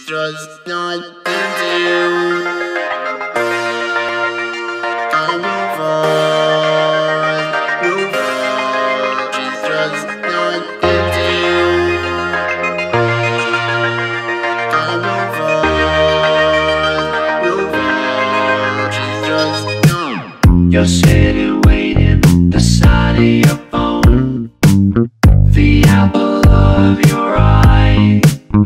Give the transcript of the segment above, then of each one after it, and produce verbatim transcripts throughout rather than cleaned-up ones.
trust not into you. I move on, move on. She trusts not into you. I move on, move on. She trusts not. You're sitting waiting, the side of your phone, the apple of your eye.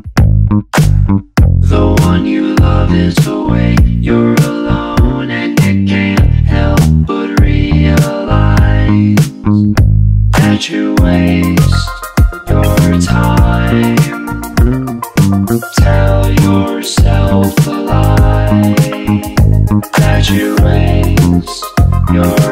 The one you love is away, you're alone, and you can't help but realize that you waste your time. Tell yourself a lie, that you waste your